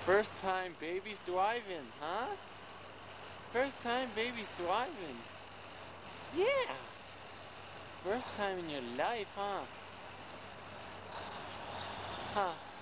First time baby's driving, huh? First time baby's driving. Yeah. First time in your life, huh? Huh.